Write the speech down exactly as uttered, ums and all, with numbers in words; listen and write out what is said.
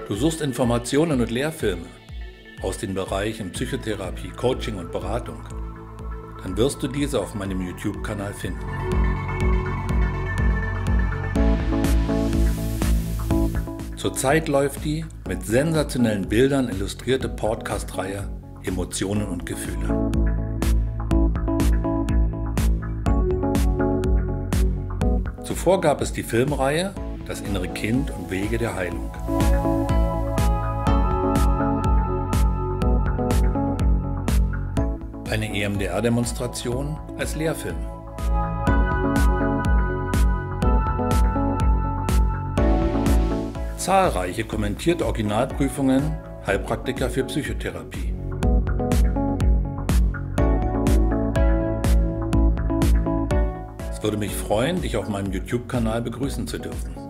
Du suchst Informationen und Lehrfilme aus den Bereichen Psychotherapie, Coaching und Beratung, dann wirst du diese auf meinem YouTube-Kanal finden. Zurzeit läuft die mit sensationellen Bildern illustrierte Podcast-Reihe Emotionen und Gefühle. Zuvor gab es die Filmreihe Das innere Kind und Wege der Heilung. Eine E M D R-Demonstration als Lehrfilm. Zahlreiche kommentierte Originalprüfungen Heilpraktiker für Psychotherapie. Es würde mich freuen, dich auf meinem YouTube-Kanal begrüßen zu dürfen.